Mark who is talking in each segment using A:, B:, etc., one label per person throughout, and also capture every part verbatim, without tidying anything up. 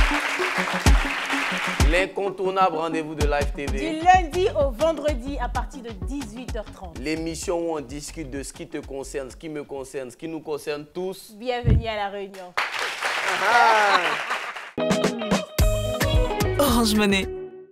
A: L'incontournable rendez-vous de Live T V.
B: Du lundi au vendredi à partir de dix-huit heures trente.
A: L'émission où on discute de ce qui te concerne, ce qui me concerne, ce qui nous concerne tous.
B: Bienvenue à La Réunion.
A: Ah.
C: Orange Money.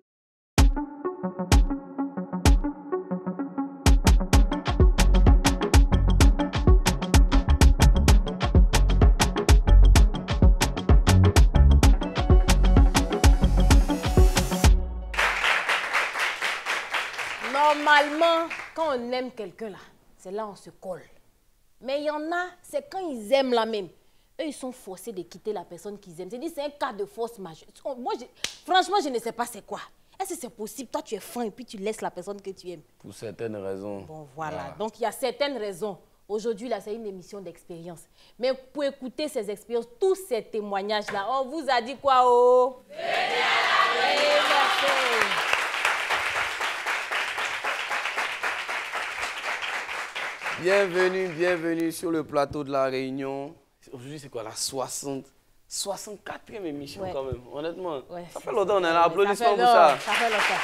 B: Normalement, quand on aime quelqu'un là, c'est là on se colle. Mais il y en a, c'est quand ils aiment la même. Eux, ils sont forcés de quitter la personne qu'ils aiment. C'est un cas de force majeure. Moi, je, franchement, je ne sais pas c'est quoi. Est-ce que c'est possible? Toi, tu es fin et puis tu laisses la personne que tu aimes.
A: Pour certaines raisons.
B: Bon, voilà.
A: Ah.
B: Donc, il y a certaines raisons. Aujourd'hui, là, c'est une émission d'expérience. Mais pour écouter ces expériences, tous ces témoignages-là, on vous a dit quoi, oh? Venez à la Réunion.
A: Bienvenue, bienvenue sur le plateau de La Réunion. Aujourd'hui, c'est quoi la soixante, soixante-quatrième émission
B: ouais.
A: quand même, honnêtement.
B: Ouais,
A: ça fait longtemps, on a un applaudissement pour
B: ça.
A: ça.
B: Ça fait longtemps.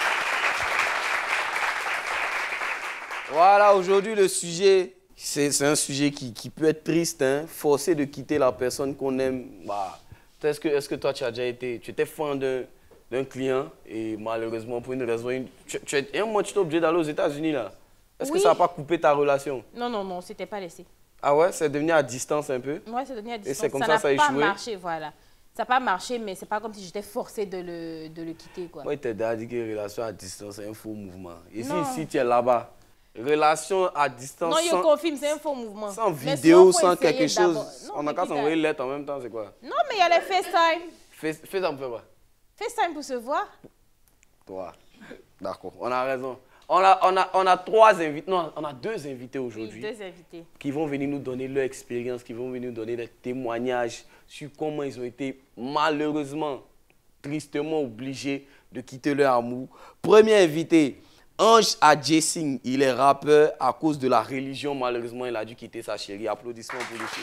A: Voilà, aujourd'hui, le sujet, c'est un sujet qui, qui peut être triste, hein, forcé de quitter la personne qu'on aime. Bah, est-ce que, est-ce que toi, tu as déjà été, tu étais fan d'un client et malheureusement, pour une raison, une, tu, tu es, un mois, tu étais obligé d'aller aux États-Unis là. Est-ce
B: oui.
A: que ça n'a pas coupé ta relation?
B: Non, non, non, c'était pas laissé.
A: Ah ouais, c'est devenu à distance un peu?
B: Ouais, c'est devenu à distance.
A: Et c'est comme
B: ça
A: ça, ça a échoué?
B: Ça n'a pas marché, voilà. Ça n'a pas marché, mais c'est pas comme si j'étais forcée de le, de le quitter, quoi.
A: Moi, il t'a déjà dit que relation à distance, c'est un faux mouvement. Et si, si tu es là-bas, relation à distance.
B: Non, je
A: sans,
B: confirme, c'est un faux mouvement.
A: Sans vidéo, sans quelque chose. Non, on n'a qu'à s'envoyer lettre en même temps, c'est quoi?
B: Non, mais il y a les FaceTime.
A: Face, FaceTime pour quoi?
B: FaceTime pour se voir.
A: Toi. D'accord, on a raison. On a, on, a, on a trois invités, non, on a deux invités aujourd'hui.
B: Oui, deux invités. Qui
A: vont venir nous donner leur expérience, qui vont venir nous donner des témoignages sur comment ils ont été malheureusement, tristement obligés de quitter leur amour. Premier invité, Ange Adjessing. Il est rappeur à cause de la religion. Malheureusement, il a dû quitter sa chérie. Applaudissements pour lui.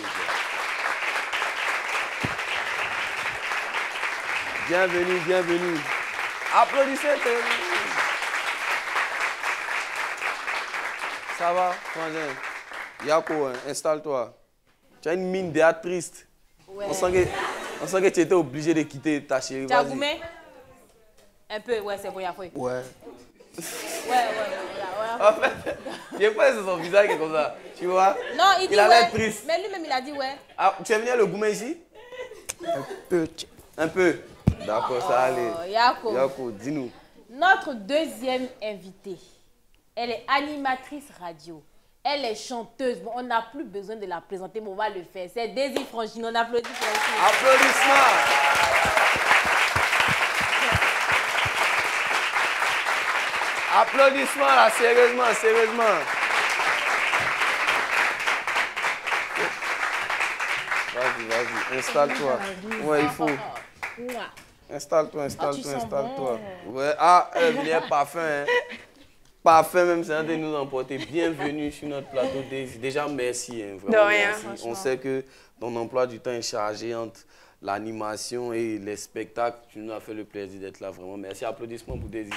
A: Bienvenue, bienvenue. Applaudissez. Ça va, frangin? Yako, hein, installe-toi. Tu as une mine déjà triste.
B: Ouais.
A: On sent que, on sent que tu étais obligé de quitter ta chérie.
B: Tu as goumé? Un peu, ouais, c'est bon, il y a fait.
A: Ouais.
B: Ouais, ouais, ouais.
A: En fait, il a pas son visage qui est comme ça. Tu vois?
B: Non, il dit
A: il a
B: ouais.
A: l'air triste.
B: Mais lui-même, il a dit ouais.
A: Ah, tu es venu le goumé ici? Un peu. Un peu. D'accord, ça allait.
B: Oh, Yako.
A: Yako, dis-nous.
B: Notre deuxième invitée. Elle est animatrice radio. Elle est chanteuse. Bon, on n'a plus besoin de la présenter, mais on va le faire. C'est Daisy Franchine. On applaudit pour elle.
A: Applaudissements. Applaudissements là, sérieusement, sérieusement. Vas-y, vas-y, installe-toi. Ouais, il faut. Installe-toi, installe-toi, installe-toi. Ouais, ah, elle vient parfum, hein. Parfait, même, c'est un de nous emporter. Bienvenue sur notre plateau. Déjà, merci. Hein, vraiment,
D: de rien.
A: Merci. On sait que ton emploi du temps est chargé entre l'animation et les spectacles. Tu nous as fait le plaisir d'être là, vraiment. Merci. Applaudissements pour Daisy.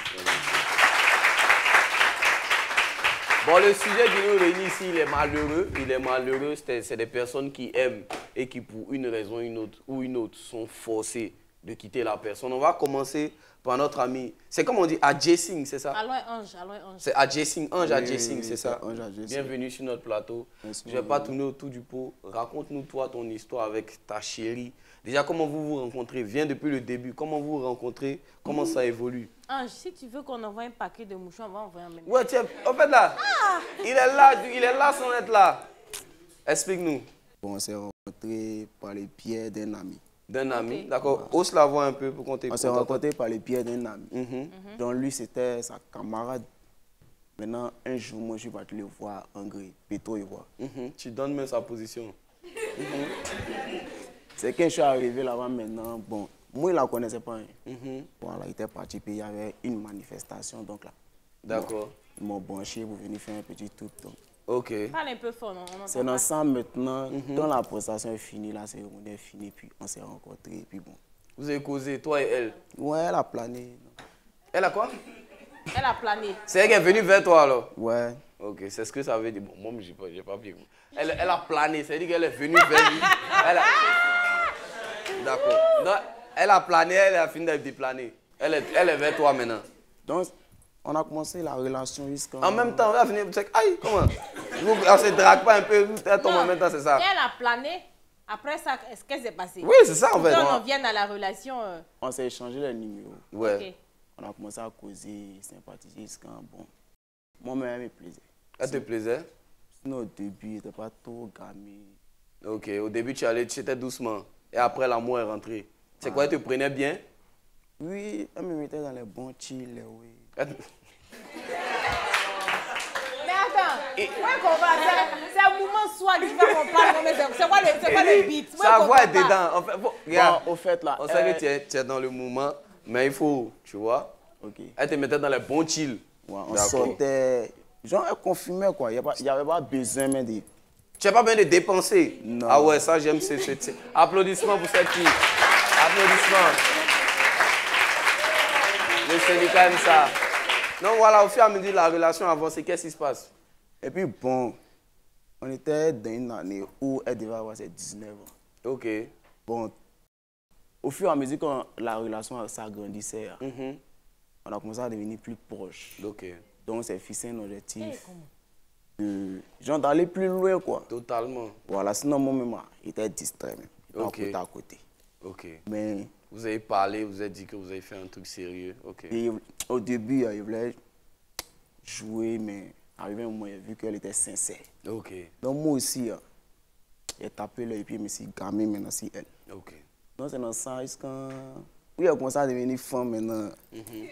A: Bon, le sujet qui nous réunit ici, il est malheureux. Il est malheureux. C'est des personnes qui aiment et qui, pour une raison une autre, ou une autre, sont forcées de quitter la personne. On va commencer par notre ami. C'est comme on dit, Adjessing, c'est ça?
B: Aloy Ange, Aloy Ange.
A: C'est Adjessing, Ange
E: oui,
A: Adjessing,
E: oui,
A: c'est ça?
E: Ange Adjessing.
A: Bienvenue sur notre plateau.
E: Merci.
A: Je ne vais pas tourner autour du pot. Raconte-nous, toi, ton histoire avec ta chérie. Déjà, comment vous vous rencontrez? Viens depuis le début. Comment vous vous rencontrez? Comment ça évolue?
B: Ange, si tu veux qu'on envoie un paquet de mouchoirs, on va envoyer un même.
A: Ouais, tiens, en fait, là, ah. il est là, il est là sans être là. Explique-nous.
E: Bon, on s'est rencontrés par les pieds d'un ami.
A: D'un ami,
B: okay.
A: D'accord. Ose la voix un peu pour qu'on t'écoute.
E: On s'est rencontrés par les pieds d'un ami.
A: Mm -hmm.
E: Mm -hmm. Donc lui, c'était sa camarade. Maintenant, un jour, moi, je suis parti le voir en gris, Péto, il voit.
A: Mm -hmm. Tu donnes même sa position.
E: Mm -hmm. C'est quand je suis arrivé là-bas maintenant, bon, moi, il ne la connaissait pas. Hein. Mm -hmm. Voilà, il était parti, puis il y avait une manifestation, donc là.
A: D'accord.
E: Bon, ils m'ont branché pour venir faire un petit truc. Donc.
A: Ok.
B: Parle un peu fort, non?
E: C'est dans ça maintenant, mm -hmm. quand la prestation est finie, la cérémonie est finie, puis on s'est rencontrés, puis bon.
A: Vous avez causé, toi et elle?
E: Ouais, elle a plané.
A: Elle a quoi?
B: Elle a plané.
A: C'est elle qui est venue vers toi alors?
E: Ouais.
A: Ok, c'est ce que ça veut dire. Bon, moi, je n'ai pas, j'ai pas bien. Elle, elle a plané, c'est-à-dire qu'elle est venue vers lui. Elle a... D'accord. Donc, elle a plané, elle a fini de déplaner. Elle est, elle est vers toi maintenant.
E: Donc, on a commencé la relation jusqu'à...
A: En même temps, on va finir. Aïe, comment? On se drague pas un peu, elle tombe en même temps, c'est ça?
B: Elle a plané. Après ça, qu'est-ce qui s'est passé?
A: Oui, c'est ça en fait.
B: Quand on vient à la relation... Euh...
E: On s'est échangé les numéros.
A: Ouais.
B: Okay.
E: On a commencé à causer, sympathiser jusqu'à... Bon, moi-même, elle me plaisait.
A: Elle te plaisait?
E: Sinon, au début, il n'était pas trop gamé.
A: Ok, au début, tu allais, tu étais doucement. Et après, l'amour est rentré. C'est quoi, elle te prenait bien?
E: Oui, elle me mettait dans les bons chill, oui.
B: Mais attends, et... ouais, qu'on va c'est un mouvement soit qui va qu'on parle, mais c'est quoi le, c'est quoi le beat?
A: Sa voix est dedans. En fait, bon, regarde,
E: bon, au fait, là,
A: on sait
E: euh...
A: que tu es, tu es dans le mouvement, mais il faut, tu vois,
E: okay.
A: Elle te mettait dans les bons chill.
E: Ouais, on sortait, genre elle confirmait quoi, il n'y avait pas besoin même de...
A: Tu n'as pas besoin de dépenser?
E: Non.
A: Ah ouais, ça j'aime. Ce, ce, ce. Applaudissements pour cette fille. Applaudissements. Le syndicat aime ça. Donc voilà, au fur et à mesure de la relation avancée, qu'est-ce qui se passe?
E: Et puis bon, on était dans une année où elle devait avoir ses dix-neuf ans.
A: Ok.
E: Bon, au fur et à mesure que la relation s'agrandissait,
A: mm-hmm.
E: on a commencé à devenir plus proches.
A: Ok.
E: Donc c'est fixé un objectif. De, genre d'aller plus loin quoi.
A: Totalement.
E: Voilà, sinon moi-même, il était distrait même.
A: Ok.
E: Côté à côté.
A: Ok.
E: Mais...
A: Vous avez parlé, vous avez dit que vous avez fait un truc sérieux. Ok.
E: Et au début, il voulait jouer, mais arrivé un moment, il a vu qu'elle était sincère.
A: Ok.
E: Donc moi aussi, il a tapé là et puis je me suis gamé maintenant sur elle.
A: Ok.
E: Donc c'est dans ça, quand oui, elle a commencé à devenir femme maintenant.
A: Mm-hmm.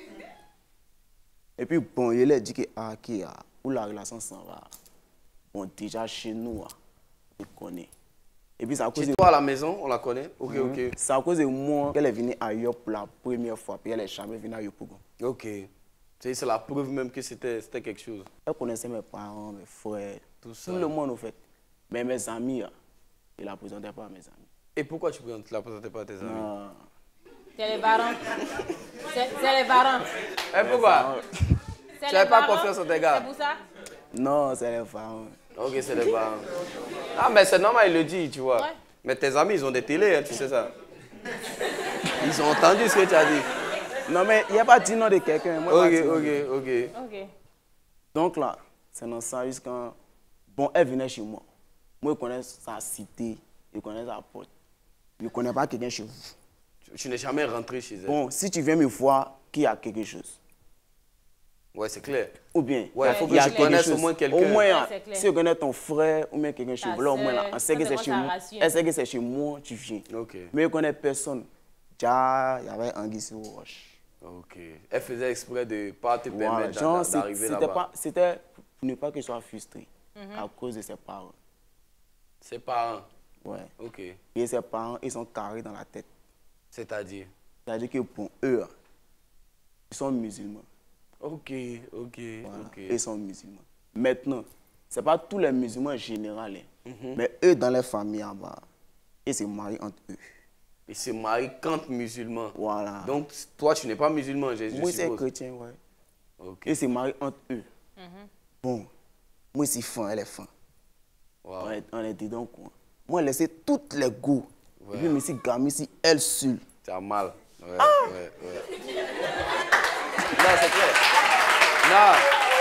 E: Et puis bon, il a dit que ah, qui a où la relation s'en va. Bon, déjà chez nous, on connaît. Et puis, c'est à cause
A: de
E: de...
A: toi à la maison, on la connaît? Ok,
E: mm-hmm.
A: ok.
E: C'est à cause de moi qu'elle est venue ailleurs pour la première fois, puis elle n'est jamais venue à Yopougon.
A: Ok. C'est la preuve même que c'était quelque chose.
E: Elle connaissait mes parents, mes frères,
A: tout, ça.
E: tout le monde, en fait. Mais mes amis, je ne la présentais pas à mes amis.
A: Et pourquoi tu ne la présentais pas à tes amis?
E: Non.
B: C'est les parents. C'est les parents.
A: Et pourquoi? Tu n'avais pas confiance en tes gars?
B: C'est pour ça?
E: Non, c'est les parents.
A: Ok, c'est les parents. Ah, mais c'est normal, il le dit, tu vois.
B: Ouais.
A: Mais tes amis, ils ont des télés, hein, tu sais ça. Ils ont entendu ce que tu as dit.
E: Non, mais il n'y a pas dit non de quelqu'un.
A: Ok, ok, ok.
B: Ok.
E: Donc là, c'est dans ça jusqu'à... Bon, elle venait chez moi. Moi, je connais sa cité, je connais sa porte. Je ne connais pas quelqu'un chez vous.
A: Tu, tu n'es jamais rentré chez elle.
E: Bon, si tu viens me voir, qu'il y a quelque chose.
A: Ouais, c'est clair.
E: Ou bien,
A: ouais, il faut que
E: je
A: connaisse au moins quelqu'un.
E: Au moins,
B: ouais,
E: si tu connais ton frère ou bien quelqu'un chez vous, là, au moins, là, on sait que c'est chez moi. Elle sait que c'est chez moi, tu viens.
A: Okay.
E: Mais je connais personne. Déjà, il y avait Anguille sur Roche.
A: Ok. Elle faisait exprès de ne pas te
E: voilà.
A: permettre d'arriver là-bas.
E: C'était pour ne pas que je sois frustré mm-hmm. à cause de ses parents.
A: Ses parents?
E: Ouais.
A: Ok.
E: Et ses parents, ils sont carrés dans la tête.
A: C'est-à-dire?
E: C'est-à-dire que pour eux, ils sont musulmans.
A: Ok, ok,
E: voilà.
A: ok.
E: Ils sont musulmans. Maintenant, ce n'est pas tous les musulmans généraux, hein,
A: mm-hmm.
E: mais eux, dans les familles en bas, ils se marient entre eux.
A: Ils se marient quand musulmans.
E: Voilà.
A: Donc, toi, tu n'es pas musulman, je, je
E: moi,
A: suppose.
E: c'est chrétien, ouais.
A: Ok.
E: Ils se marient entre eux.
B: Mm-hmm.
E: Bon, moi, c'est fin, elle est fin.
A: Wow.
E: On, est, on est dedans, quoi. Moi, j'ai laissé toutes les goûts.
A: Ouais.
E: Et puis, je me suis gamé si elle seule.
A: Tu as mal. Ouais,
E: ah!
A: ouais, ouais. Non, c'est clair. Non.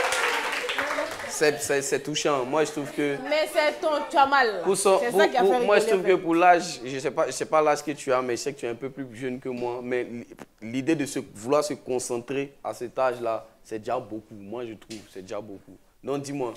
A: C'est touchant. Moi, je trouve que...
B: Mais c'est ton... Tu as mal.
A: C'est ça qui a fait... Moi, je trouve que pour l'âge, je ne sais pas, sais pas l'âge que tu as, mais je sais que tu es un peu plus jeune que moi. Mais l'idée de se, vouloir se concentrer à cet âge-là, c'est déjà beaucoup. Moi, je trouve c'est déjà beaucoup. Donc, dis-moi.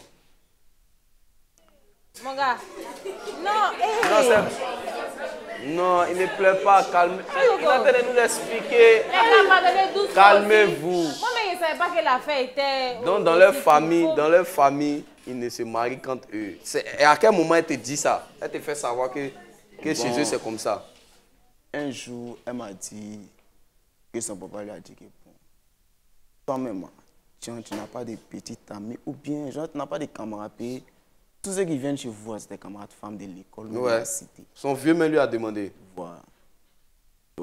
B: Mon gars. Non, hey.
A: Non, non, il ne plaît pas. Calme. Il est en train de nous l'expliquer. Calmez-vous.
B: Moi-même, je ne savais pas que l'affaire était...
A: Donc, dans leur famille, dans leur famille, ils ne se marient qu'entre eux. Et à quel moment elle te dit ça? Elle te fait savoir que, que bon, chez eux, c'est comme ça?
E: Un jour, elle m'a dit que son papa lui a dit que bon, toi-même, tu n'as pas de petites amies ou bien genre, tu n'as pas de camarades. Tous ceux qui viennent chez vous, c'est des camarades femmes de l'école,
A: ouais.
E: de la cité.
A: Son vieux mère lui a demandé.
E: Voilà.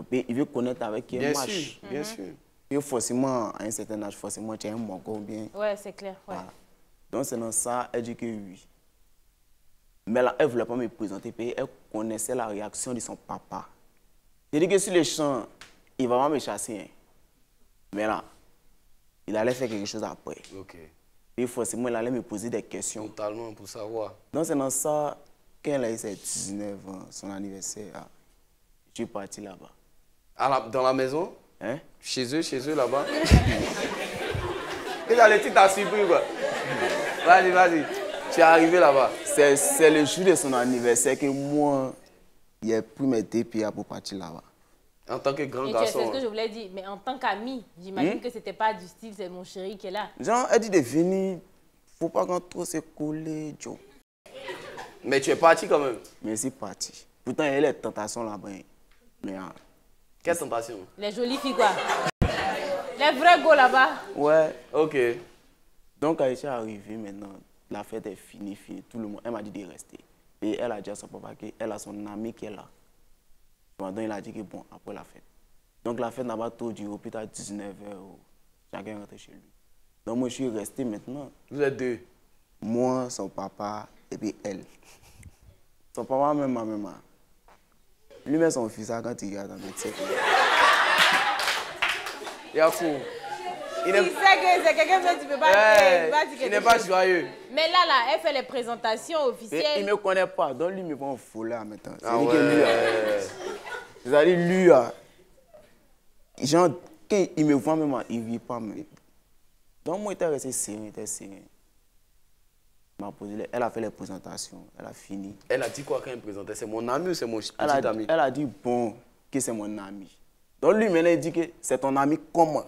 E: puis il veut connaître avec qui
A: Bien
E: il marche.
A: sûr, bien sûr.
E: Et forcément, à un certain âge, forcément, tu es un mongo bien.
B: Ouais, c'est clair. Ouais.
E: Voilà. Donc, c'est dans ça, elle dit que oui. Mais là, elle ne voulait pas me présenter, puis elle connaissait la réaction de son papa. Il dit que sur les champs, il va pas me chasser. Hein. Mais là, il allait faire quelque chose après.
A: Ok.
E: Et forcément, il allait me poser des questions.
A: Totalement, pour savoir.
E: Donc, c'est dans ça, quand elle a eu ses dix-neuf ans, son anniversaire, ah, je suis parti là-bas.
A: À la- dans la maison?
E: Hein?
A: Chez eux, chez eux, là-bas? Et dans les titres, t'as surpris, quoi. Vas-y, vas-y. Tu es arrivé là-bas.
E: C'est c'est le jour de son anniversaire que moi, j'ai pris mes deux pieds pour partir là-bas.
A: En tant que grand
B: Et tu sais
A: garçon.
B: ce que je voulais dire, mais en tant qu'ami, j'imagine
E: Hmm?
B: que c'était pas du style, c'est mon chéri qui est là.
E: Genre, elle dit de venir, faut pas qu'on trop se coller, Joe.
A: Mais tu es parti quand même.
E: Mais c'est parti. Pourtant, il y a les tentations là-bas. hein. Mais, ah,
A: Quelle tentation?
B: Les jolies filles, quoi. Les vrais go là-bas.
E: ouais.
A: Ok.
E: Donc, quand je suis arrivé maintenant, la fête est finie, finie. Tout le monde, elle m'a dit de rester. Et elle a dit à son papa qu'elle a son ami qui est là. Donc, il a dit que bon, après la fête. Donc, la fête n'a pas tout duré, plus tard dix-neuf heures. Chacun est rentré chez lui. Donc, moi, je suis resté maintenant.
A: Vous êtes deux.
E: Moi, son papa, et puis elle. Son papa, même ma maman. Lui-même, son fils, quand il regarde dans le métier.
A: Il y a fou. Il
B: Il
A: n'est
B: sait que c'est quelqu'un que tu peux pas
A: Ouais,
B: dire.
A: il n'est pas joyeux.
B: Mais là, là, elle fait les présentations
E: Et il
B: officielles.
E: ne me connaît pas, donc lui, il me prend un faux là maintenant.
A: Ah
E: C'est-à-dire que lui,
A: ouais.
E: c'est-à-dire lui, là, genre, quand il me voit même, il ne vit pas. Mais... Donc, moi, j'étais resté sérieux, j'étais sérieux. Elle m'a posé les- Elle a fait les présentations, elle a fini.
A: Elle a dit quoi quand elle me présentait? C'est mon ami ou c'est mon petit
E: Elle a,
A: ami?
E: elle a dit, bon, que c'est mon ami. Donc, lui, maintenant, il dit que c'est ton ami comment?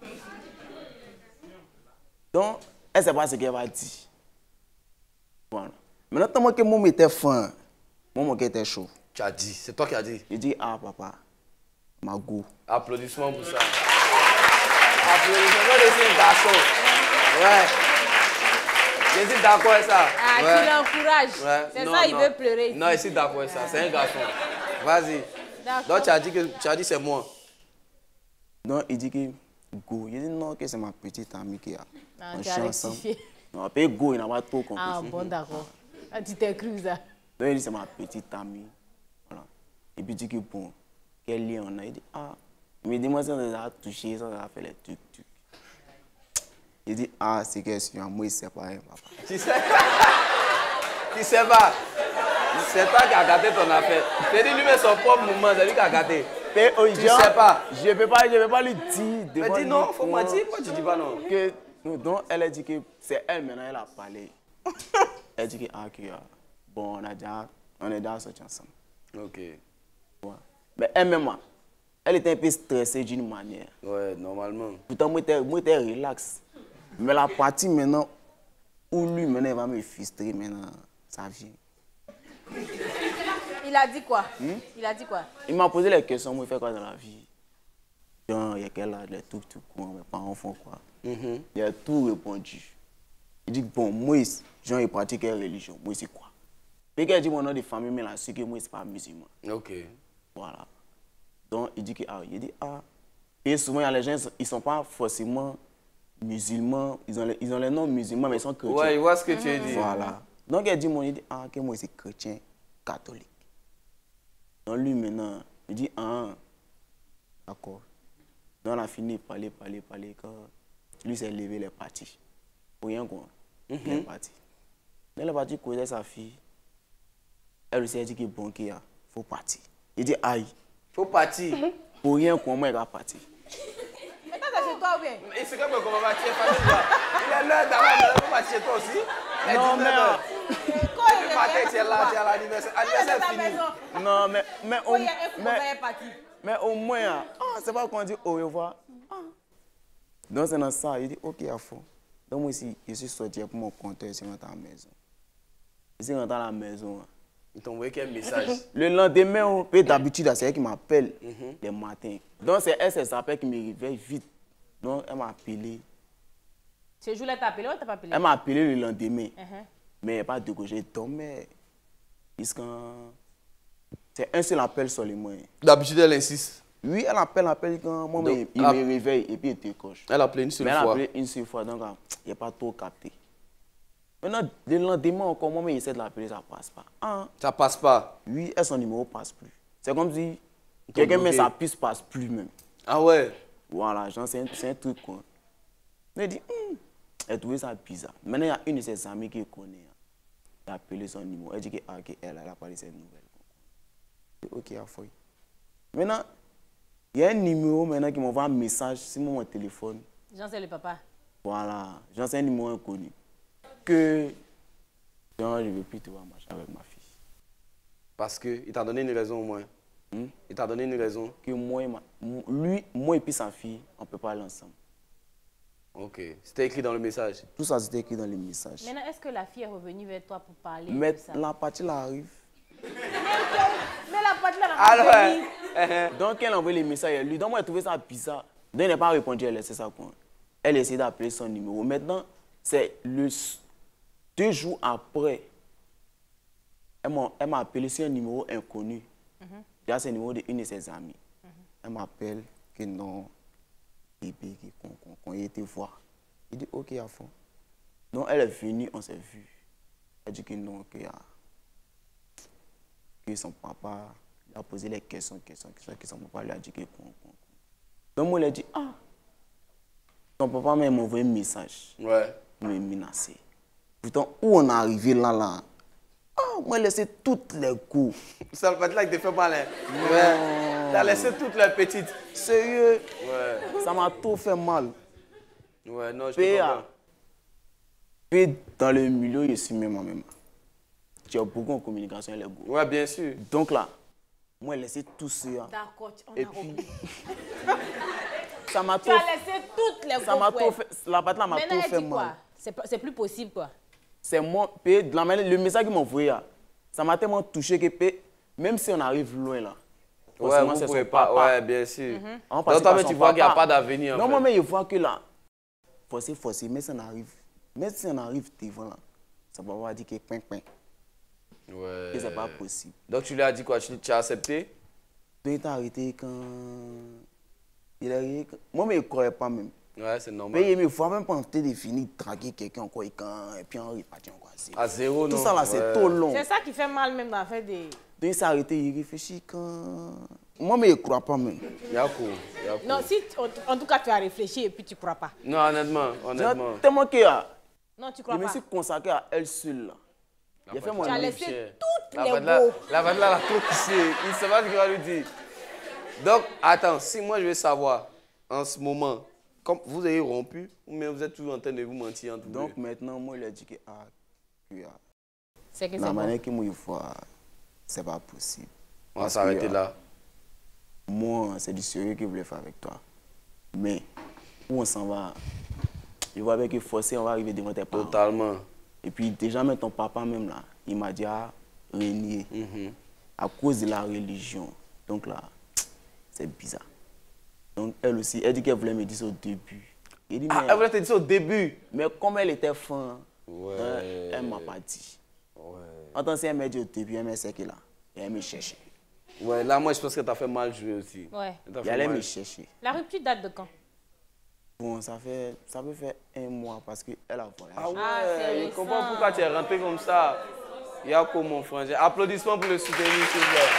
E: Donc, elle ne sait pas ce qu'elle va dire. Voilà. Maintenant, tellement que mon était fin, mon était chaud.
A: Tu as dit. C'est toi qui as dit.
E: Il dit, ah, papa, ma go.
A: Applaudissements pour ça. Applaudissements. Moi, je suis un garçon. Ouais. Je suis d'accord avec ça.
B: Ah,
A: Ouais.
B: tu l'encourages.
A: Ouais.
B: C'est
A: Non,
B: ça, il
A: non.
B: veut pleurer.
A: Non, je suis d'accord avec ça. C'est un garçon. Vas-y.
B: D'accord.
A: Donc, tu as dit que, tu as dit c'est moi.
E: Donc, il dit que go. Il dit non, que c'est ma petite amie qui a.
B: Ah,
E: On
B: tu as
E: chante ensemble.
B: rectifié.
E: Non, après go, il n'a pas trop compris.
B: Ah, bon, d'accord. Ah, tu t'es cru, ça.
E: Donc, il dit c'est ma petite amie. Voilà. Et puis, il dit que bon, quel lien on a? Il dit, ah, mais dis-moi si on a touché, si on a fait les trucs, trucs. Il dit, ah, c'est question, moi, il sait pas, hein, papa.
A: Tu sais Tu sais pas. C'est toi qui as gâté ton affaire. C'est dit lui-même son propre mouvement, c'est lui qui a gâté.
E: Mais, oh,
A: Tu
E: genre,
A: sais pas.
E: Je ne peux pas, je peux pas lui dire.
A: Mais
E: devant
A: dis
E: lui,
A: non, faut moi
E: moi,
A: dire. Pourquoi tu dis pas non?
E: que, non, donc, elle a dit que c'est elle maintenant, elle a parlé. Elle dit que, ah, que, ah, bon, on, a déjà, on est déjà sortis ensemble.
A: Ok.
E: Ouais. Mais elle-même, elle était un peu stressée d'une manière.
A: Ouais, normalement.
E: Pourtant, moi, j'étais moi, j'étais relax. Mais la partie maintenant, où lui, maintenant, il va me frustrer, maintenant, ça vient.
B: Il a dit quoi?
E: Hmm?
B: Il a dit quoi?
E: Il m'a posé les questions, moi, il fait quoi dans la vie? Genre, il y a quel âge, les trucs, tout court, mes parents font quoi?
A: Mhm.
E: Il a tout répondu. Il dit, bon, moi, genre, il pratique quelle religion? Moi, c'est quoi? Puis qu'il a dit mon nom de famille, mais là, c'est que moi, c'est pas musulman.
A: Ok.
E: Voilà. Donc, il dit que, ah, il dit, ah. Et souvent, il y a les gens, ils ne sont pas forcément musulmans, ils ont les, ils ont les noms musulmans, mais ils sont chrétiens.
A: Ouais, il voit ce que tu as dit.
E: Voilà. Donc, il dit, mon, il dit, ah, que moi, c'est chrétien catholique. Donc, lui, maintenant, il dit, ah, d'accord. Donc, on a fini de parler, parler, parler, quand lui s'est levé, il est parti. Pour rien quoi. Il est parti. Dans le parti, il connaît sa fille. Elle aussi a dit qu'il est bon, qu'il faut partir. Il dit, aïe.
A: Faut partir.
E: Pour rien qu'on il va partir.
B: Mais toi, c'est chez toi ou bien?
A: Et c'est comme comment va tirer partir là. Il est l'heure d'avoir faut partir chez toi aussi. Les
E: Non,
A: dix-neuf heures.
B: Quoi,
A: Le matin, tu es là, tu es à l'anniversaire. Anniversaire fini.
E: Non, mais, mais, au,
B: il y a un coup,
E: mais,
B: on va partir.
E: mais au moins, ah, c'est pas qu'on dit au revoir. Ah. Donc, c'est dans ça. Il dit, ok, à fond. Donc, moi, ici, je suis sorti pour mon compteur, je suis rentré à la maison. Je suis rentré à la maison.
A: Il t'a envoyé quel message?
E: Le lendemain, on peut d'habitude, c'est elle qui m'appelle le matin. Donc, c'est elle, c'est sa père qui me réveille vite. Donc, elle m'a appelé.
B: Ce jour-là, t'as appelé ou t'as pas appelé?
E: Elle m'a appelé le lendemain.
B: Uh-huh.
E: Mais il n'y a pas de quoi, j'ai dormi. Puisque c'est un seul appel seulement.
A: D'habitude, elle insiste.
E: Oui, elle appelle, appelle quand moi,
A: Donc,
E: il
A: elle
E: me réveille et puis il décoche.
A: Elle a appelé une seule
E: Mais elle a
A: fois.
E: appelé une seule fois, donc il n'y a pas trop capté. Maintenant, le lendemain encore, moi, il essaie de l'appeler, ça ne passe pas. Ah,
A: Ça passe pas.
E: oui, et son numéro ne passe plus. C'est comme si quelqu'un met sa puce, passe plus même.
A: Ah ouais?
E: Voilà, genre, c'est un, un truc quoi. Elle dit, hum, elle trouvait ça bizarre. Maintenant, il y a une de ses amies qui connaît. Elle a appelé son numéro. Elle dit qu'elle ah, okay, elle a parlé de ses nouvelles. Ok, à fouille. Maintenant, il y a un numéro maintenant qui m'envoie un message sur mon téléphone.
B: Jean, c'est le papa.
E: Voilà, genre, c'est un numéro inconnu. Que genre, je ne veux plus te voir marcher avec ma fille.
A: Parce qu'il t'a donné une raison au moins.
E: Hmm?
A: Il t'a donné une raison.
E: Que moi et ma, lui, moi et puis sa fille, on ne peut pas aller ensemble.
A: Ok. C'était écrit dans le message.
E: Tout ça, c'était écrit dans les messages.
B: Maintenant, est-ce que la fille est revenue vers toi pour parler
E: Mais
B: de ça?
E: la partie là arrive.
B: Mais la partie là,
A: Alors,
B: elle
A: ouais.
E: Donc, elle a envoyé les messages à lui. Donc, moi, j'ai trouvé ça bizarre. Donc, elle n'a pas répondu, elle a laissé ça quoi. Elle a essayé d'appeler son numéro. Maintenant, c'est le deux jours après. Elle m'a appelé sur un numéro inconnu. Mm-hmm. Déjà, c'est le numéro d'une de ses amies. Mm-hmm. Elle m'appelle que non, bébé, qu'on était voir. Il dit, ok, à fond. Donc, elle est venue, on s'est vu. Elle dit que non, que, ah, que son papa lui a posé les questions, questions, questions, que son papa lui a dit que con, con, con. Donc, moi, elle a dit, ah, ton papa m'a envoyé un message.
A: Ouais.
E: Il m'a menacé. Pourtant, où on est arrivé là, là, ah, moi, j'ai laissé toutes les coups.
A: C'est le petit là qui te fait mal, hein? Ouais. T'as laissé toutes les petites.
E: Sérieux?
A: Ouais.
E: Ça m'a tout fait mal.
A: Ouais, non, je
E: Puis,
A: te comprends.
E: puis, dans le milieu, je suis même moi-même. Tu as beaucoup en communication avec les gars.
A: Ouais, bien sûr.
E: Donc là, moi, j'ai laissé tout ça.
B: D'accord, on
E: Et
B: a
E: puis,
B: repris.
E: ça m'a
B: Tu
E: tout
B: as laissé toutes les
E: ça m'a
B: ouais.
E: tout fait. La patte là m'a
B: Maintenant,
E: tout
B: elle
E: fait
B: dit
E: mal.
B: quoi? C'est pas- c'est plus possible, quoi.
E: C'est moi, puis, de la manière- le message qu'il m'a envoyé, ça m'a tellement touché que puis, même si on arrive loin là,
A: Ouais,
E: forcément,
A: vous
E: c'est
A: pouvez
E: son
A: pas.
E: papa.
A: Ouais, bien sûr.
E: On
A: Donc,
E: passe
A: toi,
E: par
A: mais
E: son
A: tu vois qu'il n'y a
E: papa.
A: pas d'avenir. en
E: Non,
A: fait.
E: moi, mais je vois que là, forcé, forcé, mais si on arrive, mais si on arrive devant là, ça va pas dire que ping, ping,
A: Ouais.
E: que c'est pas possible.
A: Donc, tu lui as dit quoi? Tu, tu as accepté?
E: Donc, il t'a arrêté quand. Il est arrivé. quand- Moi, mais je ne croyais pas même.
A: Ouais, c'est normal.
E: Mais il me faut même pas tenter de finir de draguer quelqu'un encore et quand. Et puis on repartit encore. C'est-
A: À zéro, non?
E: Tout ça là, c'est
A: Ouais.
E: trop long.
B: C'est ça qui fait mal même dans l'affaire des...
E: Donc, il s'est arrêté, il réfléchit quand. Moi, mais je ne crois pas même.
A: Yako, Yako.
B: Non, si, en, en tout cas, tu as réfléchi et puis tu crois pas.
A: Non, honnêtement, honnêtement.
E: Genre, tellement que ah,
B: Non, tu
E: je
B: crois
E: me
B: pas.
E: suis consacré à elle seule. Là. Il a fait mon
B: Tu as
E: livre.
B: laissé
A: cher.
B: toutes
A: La
B: les
A: vanne là,
B: beaux.
A: la vanne là, elle a trop touché. Il ne sait pas ce qu'il va lui dire. Donc, attends, si moi je veux savoir, en ce moment, comme vous avez rompu, ou bien vous êtes toujours en train de vous mentir entre vous
E: Donc
A: deux?
E: maintenant, moi, il a dit que, ah, que, ah,
B: C'est que
E: la
B: c'est bon.
E: manière que moi, il faut, ah, c'est pas possible.
A: On va
E: Parce
A: s'arrêter
E: que,
A: là.
E: Moi, c'est du sérieux que je voulais faire avec toi. Mais, où on s'en va, je vois avec que forcé, on va arriver devant tes parents.
A: Totalement.
E: Et puis, déjà, même ton papa, même là, il m'a dit, ah, renier,
A: Mhm.
E: à cause de la religion. Donc là, c'est bizarre. Donc, elle aussi, elle dit qu'elle voulait me dire ça au début. Il dit,
A: Ah,
E: mais,
A: elle voulait te dire ça au début.
E: mais comme elle était fin,
A: Ouais.
E: hein, elle ne m'a pas dit.
A: Ouais.
E: En tant qu'elle m'a dit au début, elle m'a dit qu'elle là. Et elle me cherchait.
A: Ouais, là, moi, je pense que tu as fait mal jouer aussi.
B: Ouais.
A: T'as
E: Et
A: fait
E: elle
A: mal.
E: me chercher.
B: La rupture date de quand?
E: Bon, ça fait, ça peut faire un mois parce qu'elle a voyagé.
A: Ah ouais,
B: Ah, c'est
A: je comprends
B: récent.
A: pourquoi tu es rentré comme ça. Yako, mon frangin. Applaudissements pour le soutenir, s'il vous plaît.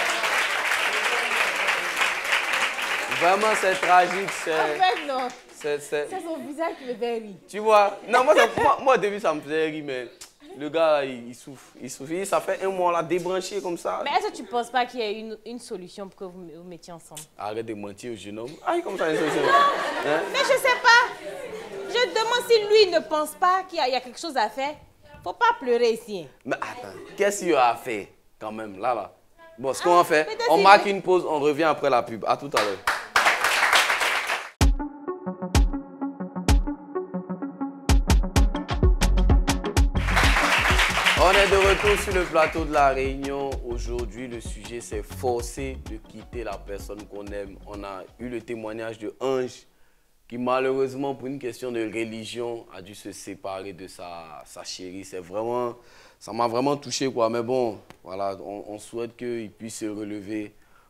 A: Vraiment, c'est tragique.
B: En
A: C'est,
B: fait, non.
A: c'est, c'est-
B: C'est son visage qui me fait rire.
A: Tu vois? Non, moi, ça- moi, moi, au début, ça me faisait rire, mais le gars, il, il souffre. Il souffre. Ça fait un mois, là, débranché comme ça.
B: Mais est-ce que tu ne penses pas qu'il y a une, une solution pour que vous vous mettiez ensemble?
A: Arrête de mentir au jeune homme. Ah, comme ça, une solution. Hein?
B: Mais je sais pas. Je demande si lui ne pense pas qu'il y, a- il y a quelque chose à faire. Faut pas pleurer ici. Hein.
A: Mais attends, qu'est-ce qu'il y a à faire quand même, là, là? Bon, ce qu'on va faire,
B: peut-être
A: on
B: c'est-
A: marque une pause, on revient après la pub. À tout à l'heure. On est de retour sur le plateau de La Réunion. Aujourd'hui, le sujet, c'est forcer de quitter la personne qu'on aime. On a eu le témoignage de Ange qui, malheureusement, pour une question de religion, a dû se séparer de sa, sa chérie. C'est vraiment, ça m'a vraiment touché, quoi. Mais bon, voilà, on, on souhaite qu'il puisse se relever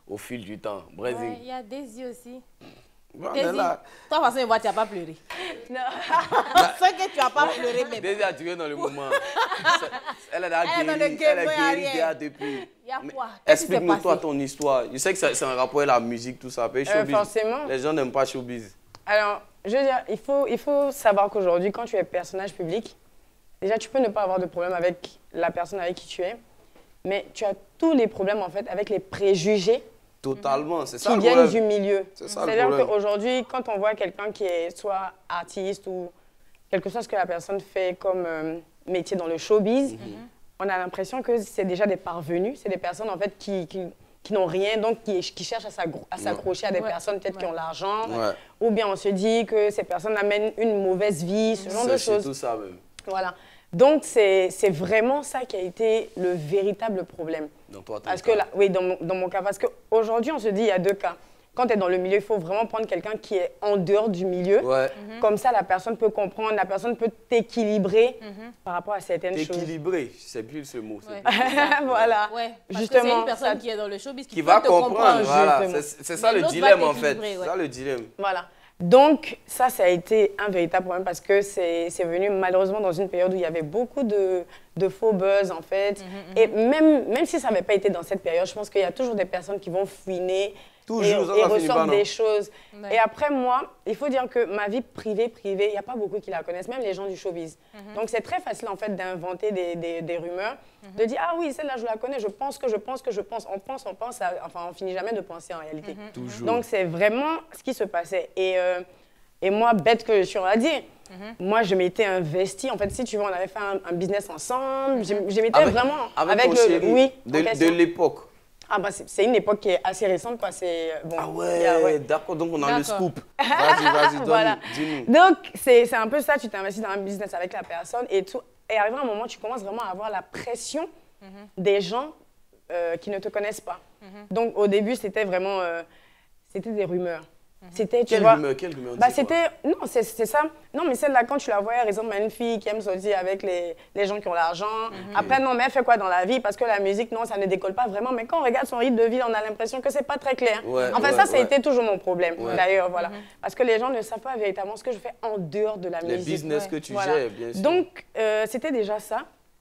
A: au fil du temps. Brésil.
B: Ouais, il y a Daisy aussi.
A: Bon, on
B: Daisy,
A: est là.
B: toi, de toute façon, tu n'as pas pleuré.
C: Non.
B: C'est que tu n'as pas pleuré, mais...
A: Daisy a duré dans le moment. Elle est là,
B: Elle est dans le
A: guérie,
B: game,
A: elle est
B: ouais,
A: guérie
B: rien.
A: déjà depuis.
B: Il y a
A: Mais
B: quoi? Qu'est-ce qui s'est
A: explique-nous toi
B: passé?
A: ton histoire. Je sais que c'est c'est un rapport avec la musique, tout ça. Mais
C: Euh,
A: showbiz,
C: forcément.
A: les gens n'aiment pas showbiz.
C: Alors, je veux dire, il faut, il faut savoir qu'aujourd'hui, quand tu es personnage public, déjà, tu peux ne pas avoir de problème avec la personne avec qui tu es, mais tu as tous les problèmes, en fait, avec les préjugés
A: Totalement, c'est ça
C: qui
A: le
C: viennent
A: problème.
C: du milieu.
A: C'est ça le
C: C'est-à-dire
A: problème.
C: qu'aujourd'hui, quand on voit quelqu'un qui est soit artiste ou quelque chose que la personne fait comme euh, métier dans le showbiz, on a l'impression que c'est déjà des parvenus, c'est des personnes, en fait, qui... qui qui n'ont rien, donc qui, qui cherchent à s'aggro- à s'accrocher à des
B: Ouais.
C: personnes peut-être qui
B: Ouais.
C: ont l'argent,
A: Ouais.
C: ou bien on se dit que ces personnes amènent une mauvaise vie, ce genre de
A: C'est
C: choses.
A: tout ça même.
C: Voilà. Donc c'est c'est vraiment ça qui a été le véritable problème.
A: Dans toi, ton
C: Parce
A: cas.
C: que là, oui, dans mon, dans mon cas, parce qu'aujourd'hui on se dit il y a deux cas. Quand tu es dans le milieu, il faut vraiment prendre quelqu'un qui est en dehors du milieu.
A: Ouais.
C: Comme ça, la personne peut comprendre, la personne peut t'équilibrer par rapport à certaines choses.
A: Équilibré, c'est plus ce mot. c'est
B: Ouais.
A: plus-
C: Voilà.
B: Ouais, parce
C: Justement,
B: que c'est une personne
C: ça-
B: qui est dans le showbiz qui,
A: Qui
B: peut
A: va
B: te
A: comprendre, voilà.
C: justement.
A: C'est c'est ça
B: Mais
A: le
B: l'autre va
A: dilemme en fait.
B: t'équilibrer,
A: C'est
B: ouais.
A: ça le dilemme.
C: Voilà. Donc, ça, ça a été un véritable problème parce que c'est c'est venu malheureusement dans une période où il y avait beaucoup de, de faux buzz, en fait. Et même, même si ça n'avait pas été dans cette période, je pense qu'il y a toujours des personnes qui vont fouiner
A: Toujours,
C: et,
A: ça,
C: et
A: ça finit pas,
C: ressortent
A: non?
C: des choses.
B: Ouais.
C: Et après, moi, il faut dire que ma vie privée, privée, il n'y a pas beaucoup qui la connaissent, même les gens du showbiz. Donc, c'est très facile, en fait, d'inventer des, des, des rumeurs, de dire « Ah oui, celle-là, je la connais, je pense que je pense que je pense. » On pense, on pense, ça- enfin, on finit jamais de penser en réalité.
A: Toujours.
C: Donc, c'est vraiment ce qui se passait. Et, euh, et moi, bête que je suis, on va dire, moi, je m'étais investie. En fait, si tu veux, on avait fait un, un business ensemble. Je, je m'étais
A: Avec,
C: vraiment...
A: avec, ton
C: le...
A: chéri
C: Oui, en
A: de,
C: question.
A: de l'époque.
C: Ah bah, c'est c'est une époque qui est assez récente, quoi. C'est... Bon,
A: Ah
C: il y a-
A: ouais, d'accord, donc on a le
B: D'accord.
A: scoop. Vas-y, vas-y, donne-
C: Voilà.
A: dis-nous.
C: Donc, c'est c'est un peu ça, tu t'investis dans un business avec la personne et tout. Et arrivé un moment, tu commences vraiment à avoir la pression des gens euh, qui ne te connaissent pas. Donc, au début, c'était vraiment... euh, c'était des rumeurs. C'était, tu
A: Quelle
C: vois...
A: rumeur, quelle rumeur
C: Bah,
A: dis quoi?
C: c'était... Non, c'est c'est ça. Non, mais celle-là, quand tu la voyais, par exemple, une fille qui aime sortir avec les, les gens qui ont l'argent. Après, non, mais elle fait quoi dans la vie? Parce que la musique, non, ça ne décolle pas vraiment. Mais quand on regarde son rythme de vie, on a l'impression que c'est pas très clair.
A: Ouais,
C: en fait,
A: ouais,
C: ça, ça a
A: ouais.
C: été toujours mon problème,
A: Ouais.
C: d'ailleurs, voilà. Parce que les gens ne savent pas véritablement ce que je fais en dehors de la
A: Les
C: musique.
A: business
B: ouais.
A: que tu
C: Voilà.
A: gères, bien sûr.
C: Donc, euh, c'était déjà ça.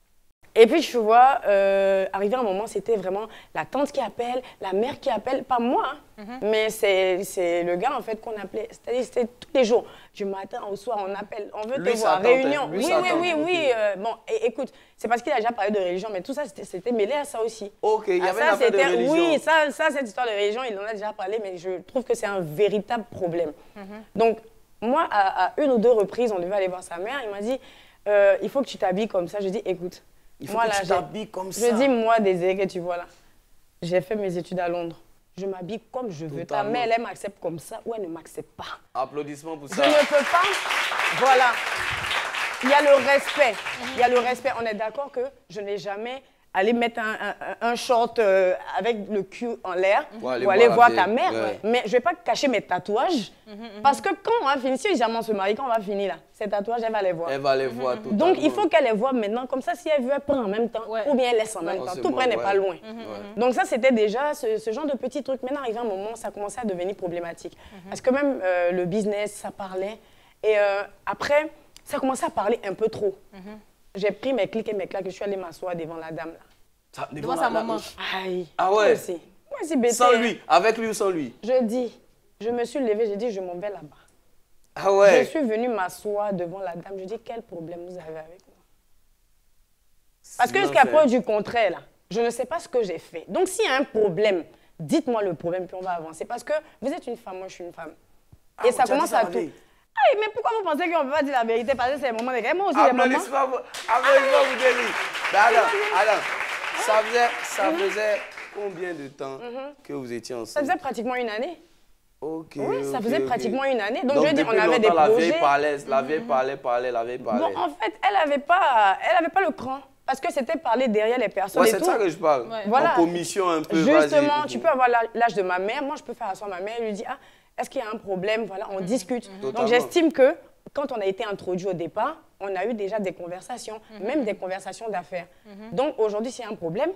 C: Et puis, tu vois, euh, arrivé un moment, c'était vraiment la tante qui appelle, la mère qui appelle, pas moi, hein, mais c'est c'est le gars, en fait, qu'on appelait. C'est-à-dire, c'était tous les jours, du matin au soir, on appelle, on veut
A: Lui,
C: te
A: sa
C: voir,
A: tante,
C: réunion.
A: lui,
C: Oui,
A: sa
C: oui,
A: tante,
C: oui,
A: ok.
C: oui. euh, bon, et, écoute, c'est parce qu'il a déjà parlé de religion, mais tout ça, c'était- c'était mêlé à ça aussi.
A: Ok, il y
C: Ah,
A: avait
C: ça,
A: une affaire de
C: c'était-
A: religion.
C: Oui, ça, ça, cette histoire de religion, il en a déjà parlé, mais je trouve que c'est un véritable problème. Donc, moi, à, à une ou deux reprises, on devait aller voir sa mère. Il m'a dit, euh, il faut que tu t'habilles comme ça. Je dis, écoute,
A: Il faut
C: moi,
A: que
C: là,
A: tu
C: j'ai-
A: t'habilles comme
C: je
A: ça.
C: dis, moi, Désiré, que tu vois là, j'ai fait mes études à Londres. Je m'habille comme je veux. Ta
A: Totalement.
C: mère, elle m'accepte comme ça ou elle ne m'accepte pas.
A: Applaudissements pour
C: Je
A: ça.
C: ne peux pas. Voilà. Il y a le respect. Il y a le respect. On est d'accord que je n'ai jamais allé mettre un, un- un short euh, avec le cul en l'air
A: Pour aller
C: pour aller
A: voir
C: voir
A: la
C: ta
A: vieille.
C: mère.
A: Ouais.
C: Mais je ne vais pas cacher mes tatouages. Parce que quand on va finir, si jamais on se marie, quand on va finir là, ces tatouages, elle va les voir.
A: Elle va les voir tout
C: Donc, il faut qu'elle les voit maintenant. Comme ça, si elle veut, elle prend en même temps.
B: Ouais.
C: Ou bien elle laisse en même
A: Ouais.
C: temps.
A: C'est
C: Tout
A: bon,
C: près n'est
A: ouais.
C: pas loin.
A: Ouais.
C: Donc ça, c'était déjà ce, ce genre de petits trucs. Maintenant, arrivé un moment, ça commençait à devenir problématique. Parce que même euh, le business, ça parlait. Et euh, après, ça commençait à parler un peu trop. J'ai pris mes clics et mes claques, je suis allée m'asseoir devant la dame là.
A: Ça-
B: Devant
A: la-
B: sa
A: la-
B: maman.
C: Aïe.
A: Ah
C: Moi
A: ouais.
C: aussi. Moi aussi, bêtée,
A: Sans
C: hein.
A: lui, avec lui ou sans lui?
C: Je dis, je me suis levée, j'ai dit, je m'en vais là-bas.
A: Ah
C: Je
A: ouais.
C: suis venue m'asseoir devant la dame. Je dis, quel problème vous avez avec moi? Parce que
A: C'est
C: jusqu'à
A: l'enfer.
C: preuve du contraire, là, je ne sais pas ce que j'ai fait. Donc, s'il y a un problème, dites-moi le problème, puis on va avancer. Parce que vous êtes une femme, moi je suis une femme.
A: Ah,
C: Et ça
A: tu as dit
C: commence
A: ça
C: à
A: la
C: tout.
A: veille.
C: Aïe, mais pourquoi vous pensez qu'on ne peut pas dire la vérité? Parce que c'est le moment des Moi aussi, j'ai moment.
A: Applaudissements pour applaudissements pour Deli. Mais alors, alors, ça faisait, ça faisait combien de temps que vous étiez
C: Ça
A: ensemble?
C: faisait pratiquement une année.
A: Ok.
C: Oui, ça
A: ok,
C: faisait
A: ok.
C: pratiquement une année. Donc,
A: Donc,
C: je veux dire, on
A: depuis
C: avait des
A: longtemps, la
C: projets.
A: vieille parlait, la vieille parlait, parlait, la vieille parlait.
C: Bon, en fait, elle n'avait pas, elle avait pas le cran. Parce que c'était parler derrière les personnes
A: Ouais,
C: et
A: c'est
C: tout.
A: ça que je parle.
B: Ouais.
C: Voilà.
A: En commission un peu.
C: Justement,
A: vas-y.
C: tu peux avoir la- l'âge de ma mère. Moi, je peux faire asseoir ma mère et lui dire, ah, est-ce qu'il y a un problème? Voilà, on discute. Donc,
A: Totalement.
C: j'estime que quand on a été introduit au départ, on a eu déjà des conversations, même des conversations d'affaires. Donc, aujourd'hui, s'il y a un problème,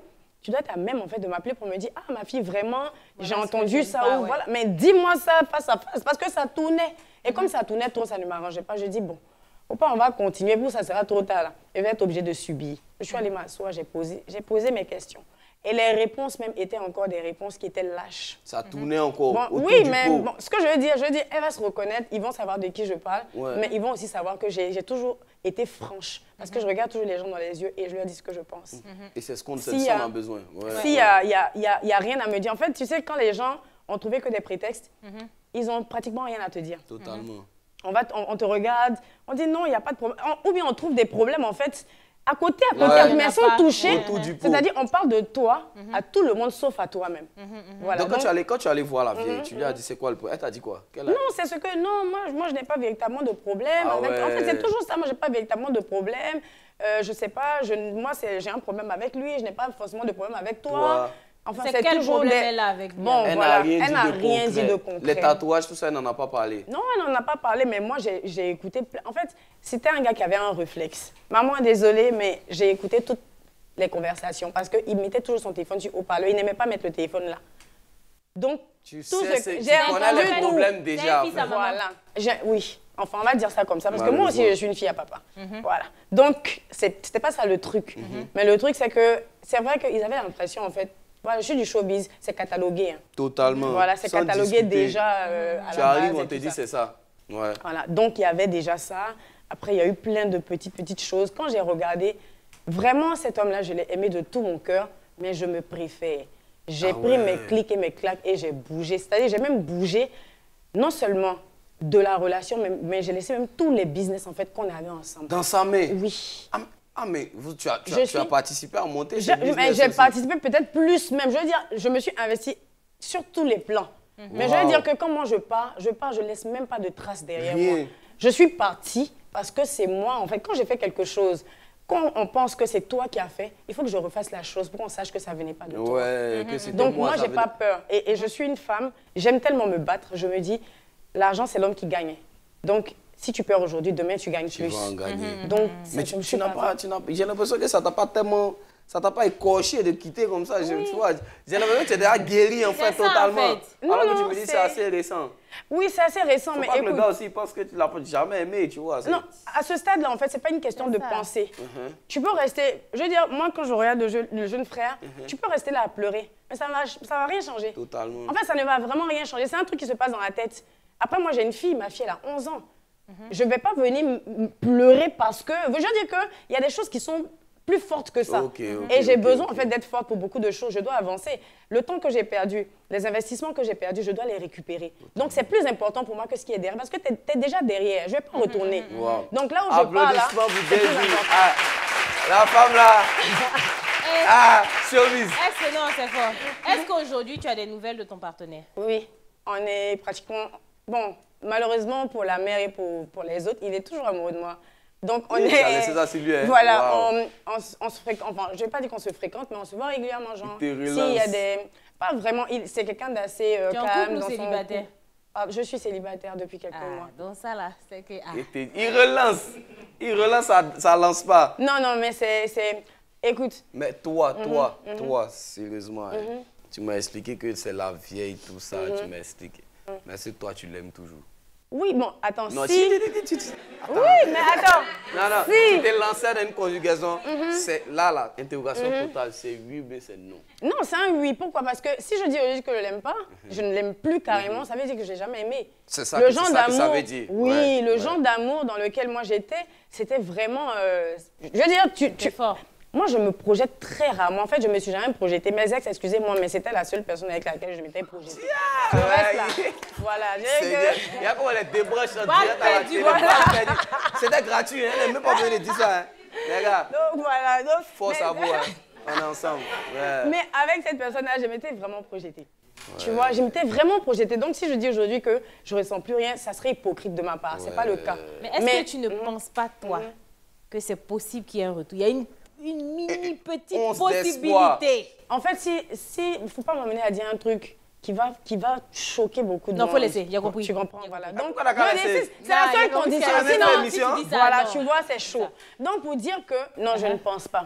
C: tu dois être à même en fait de m'appeler pour me dire ah ma fille vraiment
B: Voilà
C: j'ai
B: ce que
C: entendu
B: j'aime
C: ça
B: pas,
C: ou
B: ouais.
C: voilà mais dis-moi ça face à face parce que ça tournait et comme ça tournait trop ça ne m'arrangeait pas je dis bon faut pas on va continuer pour ça sera trop tard là je vais être obligée de subir je suis allée m'asseoir j'ai posé j'ai posé mes questions et les réponses même étaient encore des réponses qui étaient lâches.
A: Ça tournait encore
C: Bon,
A: autour
C: oui
A: du
C: mais
A: pot.
C: bon, ce que je veux dire je veux dire elle va se reconnaître ils vont savoir de qui je parle
A: Ouais.
C: mais ils vont aussi savoir que j'ai j'ai toujours été franche parce que je regarde toujours les gens dans les yeux et je leur dis ce que je pense.
A: Et c'est ce qu'on
C: S'il
A: si
C: y a-
A: a besoin. Ouais.
C: S'il n'y a, y a, y a, y a rien à me dire. En fait, tu sais, quand les gens ont trouvé que des prétextes, ils n'ont pratiquement rien à te dire.
A: Totalement.
C: On, va t- on, on te regarde, on dit non, il n'y a pas de problème. On- ou bien on trouve des problèmes, en fait, à côté, à côté,
A: Ouais.
C: mais elles sont
B: pas.
C: touchées.
A: Autour du pot.
C: C'est-à-dire, on parle de toi à tout le monde sauf à toi-même. Voilà.
A: Donc, quand,
C: Donc,
A: tu allais, quand tu allais voir la vieille, tu lui as dit c'est quoi le problème? Elle t'a dit quoi? Quelle a-
C: non, c'est ce que, non, moi, moi je n'ai pas véritablement de problème.
A: Ah
C: avec- En fait,
A: ouais.
C: c'est toujours ça, moi, je n'ai pas véritablement de problème. Euh, je sais pas, je, moi, c'est- j'ai un problème avec lui, je n'ai pas forcément de problème avec toi.
A: Toi.
C: Enfin,
B: C'est quel
C: toujours
B: problème
C: des-
B: elle a avec lui?
C: Bon,
A: Elle
C: voilà,
A: n'a rien,
C: elle
A: dit,
C: n'a
A: de
C: rien dit
A: concret.
C: de concret.
A: Les tatouages, tout ça, elle n'en a pas parlé.
C: Non, elle n'en a pas parlé, mais moi, j'ai j'ai écouté. plein- En fait, c'était un gars qui avait un réflexe. Maman, désolée, mais j'ai écouté toutes les conversations parce qu'il mettait toujours son téléphone sur haut-parleur. Il n'aimait pas mettre le téléphone là. Donc,
A: Tu
C: tout
A: sais,
C: ce
A: c'est-
C: que
A: tu
C: j'ai
A: connais
C: entendu
A: les
C: tout.
A: problèmes
B: C'est
A: déjà.
B: un fils à maman.
C: Voilà. J'ai- Oui, enfin, on va dire ça comme ça, parce que moi aussi,
A: Malheureusement.
C: je suis une fille à papa. Voilà. Donc, c'est- c'était pas ça le truc. Mais le truc, c'est que c'est vrai qu'ils avaient l'impression, en fait, voilà, je suis du showbiz, c'est catalogué. hein.
A: Totalement.
C: Voilà, c'est
A: Sans
C: catalogué
A: discuter.
C: déjà euh, à
A: Tu
C: la
A: arrives,
C: base
A: on
C: et
A: te
C: tout
A: dit
C: ça.
A: c'est ça. Ouais.
C: Voilà, donc il y avait déjà ça. Après, il y a eu plein de petites, petites choses. Quand j'ai regardé, vraiment, cet homme-là, je l'ai aimé de tout mon cœur, mais je me préfère. J'ai
A: Ah
C: pris
A: ouais.
C: mes clics et mes claques et j'ai bougé. C'est-à-dire, j'ai même bougé, non seulement de la relation, mais, mais j'ai laissé même tous les business, en fait, qu'on avait ensemble.
A: Dans sa main.
C: Oui.
A: Ah, ah, mais vous, tu, as, tu,
C: Je
A: as, tu as
C: suis-
A: participé à monter
C: Je-
A: ce
C: mais
A: business
C: J'ai
A: aussi.
C: participé peut-être plus même. Je veux dire, je me suis investie sur tous les plans. Mais je
A: Wow.
C: veux dire que quand moi je pars, je pars, je laisse même pas de traces derrière
A: Rien.
C: moi. Je suis partie parce que c'est moi, en fait. Quand j'ai fait quelque chose, quand on pense que c'est toi qui as fait, il faut que je refasse la chose pour qu'on sache que ça venait pas de toi.
A: Ouais, que c'était
C: Donc moi,
A: ça
C: j'ai
A: veut
C: pas
A: dire-
C: peur. Et, et je suis une femme, j'aime tellement me battre. Je me dis, l'argent, c'est l'homme qui gagne. Donc, si tu perds aujourd'hui, demain, tu gagnes
A: Tu
C: plus.
A: vas en gagner.
C: Donc,
A: Mais
C: c'est-
A: tu,
C: je
A: tu
C: suis
A: n'as
C: pas
A: pas, tu n'as- j'ai l'impression que ça t'a pas tellement, ça t'a pas écorché de quitter comme ça. Je- tu vois, j'ai l'impression que tu es déjà guéri en fait
B: C'est ça, en
A: totalement.
B: fait.
C: Non,
A: Alors que
C: non,
A: tu me dis c'est
C: c'est-
A: assez récent.
C: Oui, c'est assez récent,
A: Faut
C: mais
A: pas que
C: écoute.
A: le gars aussi pense que tu l'as pas jamais aimé, tu vois. c'est-
C: Non, à ce stade-là, en fait, c'est pas une question de
B: ça.
C: penser.
A: Uh-huh.
C: Tu peux rester, je veux dire, moi, quand je regarde le, je- le jeune frère, tu peux rester là à pleurer, mais ça va, ça va rien changer.
A: Totalement.
C: En fait, ça ne va vraiment rien changer. C'est un truc qui se passe dans la tête. Après, moi, j'ai une fille, ma fille, elle a onze ans. Je ne vais pas venir m- m- pleurer parce que... Je veux dire qu'il y a des choses qui sont plus fortes que ça.
A: Ok, ok,
C: Et j'ai
A: ok,
C: besoin,
A: ok.
C: en fait, d'être forte pour beaucoup de choses. Je dois avancer. Le temps que j'ai perdu, les investissements que j'ai perdus, je dois les récupérer. Donc, c'est plus important pour moi que ce qui est derrière. Parce que tu es déjà derrière. Je ne vais pas retourner.
A: Wow.
C: Donc, là où je parle, là,
A: Applaudissements pour
C: c'est plus
A: Daisy.
C: important.
A: Ah, la femme là.
B: Eh,
A: Ah, showbiz.
B: Est-ce que non, c'est fort. Est-ce qu'aujourd'hui, tu as des nouvelles de ton partenaire?
C: Oui, on est pratiquement... Bon, malheureusement pour la mère et pour, pour les autres, il est toujours amoureux de moi. Donc on
A: Il
C: est...
A: a laissé ça sur lui, hein.
C: Voilà,
A: Wow.
C: on, on, s- on se fréquente... Enfin, je ne vais pas dire qu'on se fréquente, mais on se voit régulièrement, genre.
A: Il te
C: S'il y a
A: relance.
C: des... Pas vraiment, il- c'est quelqu'un d'assez euh,
B: Tu es en
C: calme.
B: couple ou
C: dans son
B: célibataire?
C: couple. Ah, je suis célibataire depuis quelques
B: Ah,
C: mois.
B: donc ça là, c'est que... Ah.
A: Il te- Il relance. Il relance, ça, ça lance pas.
C: Non, non, mais c'est... c'est- Écoute,
A: Mais toi,
C: Mhm,
A: toi, toi, sérieusement, hein, tu m'as expliqué que c'est la vieille, tout ça,
C: Mhm.
A: tu m'as expliqué. Mais est-ce que toi, tu l'aimes toujours?
C: oui, bon, attends,
A: Non,
C: si...
A: tu- tu- tu- tu- tu- Attends.
C: Oui, mais attends.
A: Non, non,
C: Si.
A: tu t'es lancé dans une conjugaison. C'est là, là, interrogation totale, c'est oui, mais c'est non.
C: Non, c'est un oui. Pourquoi? Parce que si je dis aujourd'hui que je ne l'aime pas, je ne l'aime plus carrément, ça veut dire que je l'ai jamais aimé.
A: C'est ça
C: le
A: que- c'est
C: genre
A: ça que ça
C: d'amour,
A: veut dire.
C: oui,
A: Ouais,
C: le
A: ouais.
C: genre d'amour dans lequel moi j'étais, c'était vraiment... euh, je veux dire, tu... tu
B: C'est fort.
C: moi, je me projette très rarement. En fait, je me suis jamais projetée. Mes ex, excusez-moi, mais c'était la seule personne avec laquelle je m'étais projetée. Le reste, là,
A: Ouais.
C: voilà. je
A: C'est
C: dirais
A: bien.
C: que-
A: Il y a comment les débranches en
B: Balle
A: direct à la
B: perdue,
A: télé.
B: voilà.
A: balle perdue. C'était gratuit, hein, elle n'est même pas venue de dire ça. Hein. Les gars,
C: Donc, voilà. Donc,
A: force
C: mais-
A: à vous, hein. On est ensemble. Ouais.
C: Mais avec cette personne-là, je m'étais vraiment projetée. Tu vois, je m'étais vraiment projetée. Donc, si je dis aujourd'hui que je ne ressens plus rien, ça serait hypocrite de ma part. Ce n'est pas le cas.
B: Mais est-ce
C: Mais-
B: que tu ne
C: Mhm.
B: penses pas, toi,
C: Mhm.
B: que c'est possible qu'il y ait un retour? Il y a une, une mini petite
A: once d'espoir.
B: possibilité.
C: En fait, si, si, il ne faut pas m'amener à dire un truc qui va, qui va choquer beaucoup de
B: Non,
C: monde.
B: faut laisser, j'ai compris.
C: Tu comprends,
B: J'ai
C: voilà.
B: compris.
C: Donc,
A: Pourquoi d'accord,
C: je dis,
A: laisser?
C: c'est c'est la
B: Non,
C: seule
B: j'ai compris,
C: condition.
B: c'est la
C: Sinon,
B: seule
A: émission.
B: si tu dis ça,
C: voilà,
B: non.
C: tu vois, c'est chaud. Donc, pour dire que, non, je ne pense pas.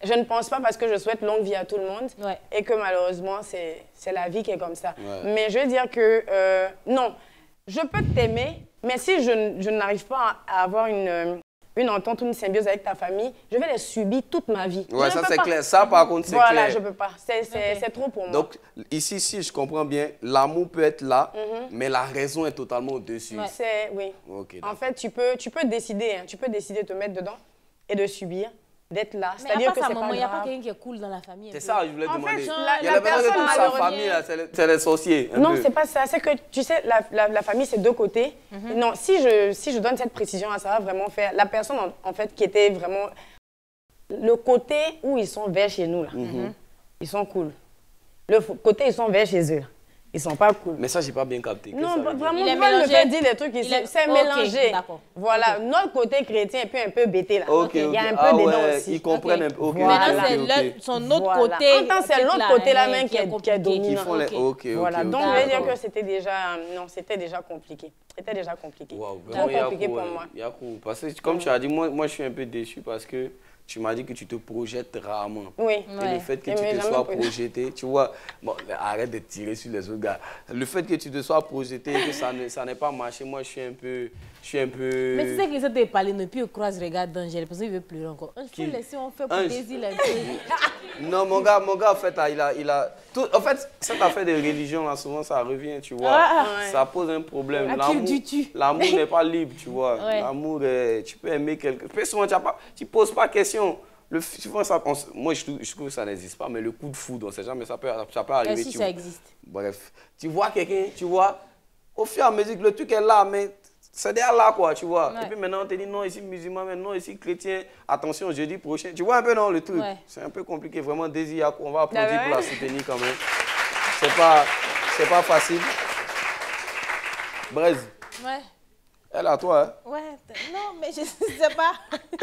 C: Je ne pense pas parce que je souhaite longue vie à tout le monde
B: ouais.
C: et que malheureusement, c'est la vie qui est comme ça.
A: Ouais.
C: Mais je veux dire que, euh, non, je peux t'aimer, mais si je, je n'arrive pas à avoir une, une entente ou une symbiose avec ta famille, je vais les subir toute ma vie.
A: Ouais,
C: je
A: ça c'est
C: pas.
A: clair. Ça par contre, c'est
C: voilà,
A: clair.
C: Voilà, je peux pas. C'est okay. trop pour moi.
A: Donc, ici, si je comprends bien, l'amour peut être là, mm-hmm. mais la raison est totalement au-dessus.
C: Ouais. C'est, oui.
A: Okay,
C: en fait, tu peux, tu peux décider, hein, tu peux décider de te mettre dedans et de subir. D'être là, c'est-à-dire que c'est pas grave.
B: Il n'y a pas quelqu'un qui est cool dans la famille.
A: C'est ça, je voulais
C: en
A: demander.
C: Fait, la,
A: il y a
C: la
A: la personne de toute sa famille, c'est les sorciers.
C: Non, c'est pas ça. C'est que, tu sais, la, la, la famille, c'est deux côtés. Mm-hmm. Non, si je, si je donne cette précision, ça va vraiment faire... La personne, en, en fait, qui était vraiment... Le côté où ils sont vers chez nous, là, mm-hmm. ils sont cool. Le côté, ils sont vers chez eux, là. Ils sont pas cool.
A: Mais ça, j'ai pas bien capté.
C: Non,
A: ça
C: vraiment,
B: il est
C: mélangé. Le fait dire les trucs ici, c'est okay, mélangé. Voilà, okay. Notre côté chrétien est puis un peu bêté là.
A: Okay,
C: il y a un
A: ah,
C: peu
A: ouais,
C: dedans aussi.
A: Ils comprennent okay. un peu. Okay,
B: voilà.
A: okay,
B: Maintenant,
A: okay.
B: c'est son autre
C: voilà.
B: côté.
C: En tant c'est l'autre côté là même qui est, qui est dominant.
A: Font les... okay,
C: voilà,
A: okay,
C: donc
A: okay.
C: je vais dire que c'était déjà, non, c'était déjà compliqué. C'était déjà compliqué.
A: Wow,
C: trop compliqué pour moi.
A: Yakou, parce que comme tu as dit, moi, moi je suis un peu déçu parce que tu m'as dit que tu te projettes rarement.
C: Oui.
A: Et
C: ouais.
A: le fait que tu te sois projeté, tu vois, bon, arrête de tirer sur les autres gars. Le fait que tu te sois projeté et que ça n'ait ça pas marché, moi je suis un peu... Je suis un peu...
B: Mais tu sais que les autres te parlent, et puis ils croisent, regardent d'Angèle, parce qu'il veut pleurer encore. Il faut laisser, on fait pour désir un peu.
A: Non, mon gars, mon gars, en fait, il a... Il a tout, en fait, cette affaire de religion, là, souvent, ça revient, tu vois.
B: Ah,
A: ouais. Ça pose un problème.
B: L'amour
A: n'est pas libre, tu vois. Ouais. L'amour, tu peux aimer quelqu'un. Puis souvent, tu ne poses pas question. Le, souvent, ça, on, moi, je, je trouve que ça n'existe pas, mais le coup de foudre, on ne sait jamais, ça peut, ça peut arriver.
B: Et si
A: tu
B: ça
A: vois.
B: existe.
A: Bref, tu vois quelqu'un, tu vois, au fur et à mesure que le truc est là, mais c'est déjà là, quoi, tu vois. Ouais. Et puis maintenant, on te dit non, ici musulman, mais non, ici chrétien, attention, jeudi prochain. Tu vois un peu, non, le truc. Ouais. C'est un peu compliqué, vraiment, désir, on va applaudir ouais. pour la soutenir quand même. C'est pas, c'est pas facile. Braise.
B: Ouais.
A: Elle à toi, hein?
B: Ouais, non, mais je ne sais pas.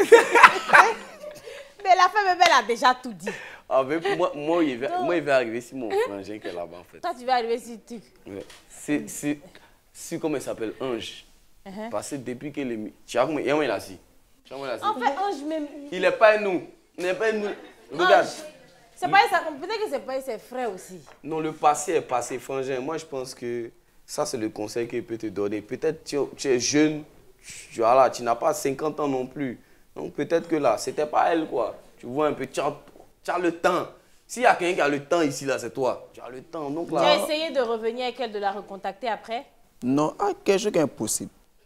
B: Mais la femme, elle a déjà tout dit.
A: Ah, mais moi, moi, il va, moi, il va arriver si mon frangin qui est là-bas, en fait.
B: Toi, tu vas arriver si tu...
A: Ouais. C'est, c'est, c'est comment il s'appelle, Ange. Uh-huh. Parce que depuis que les... Tu as il est assis.
B: En fait, Ange même...
A: Il n'est pas nous. Il n'est pas nous. Regarde.
B: C'est pas ça. Peut-être que c'est pas ses frères aussi.
A: Non, le passé est passé, frangin. Moi, je pense que ça, c'est le conseil qu'il peut te donner. Peut-être que tu, tu es jeune, tu, voilà, tu n'as pas cinquante ans non plus. Donc peut-être que là, c'était pas elle, quoi. Tu vois un peu, tu as, tu as le temps. S'il y a quelqu'un qui a le temps ici, là, c'est toi. Tu as le temps. Donc, là,
B: tu as essayé de revenir avec elle, de la recontacter après?
E: Non, ah, quelque chose qui est impossible.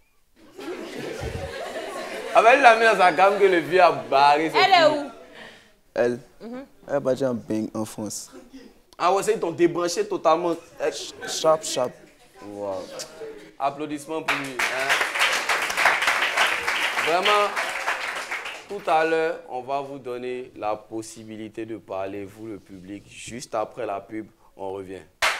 A: Ah ben, il l'a mis dans sa gamme que le vieux a barré.
B: Elle est où?
E: Elle, mm-hmm. elle est partie en bang en France.
A: Ah ouais, ils t'ont débranché totalement.
E: Sharp, sharp.
A: Wow. Applaudissements pour lui. Hein? Vraiment, tout à l'heure, on va vous donner la possibilité de parler, vous le public. Juste après la pub, on revient.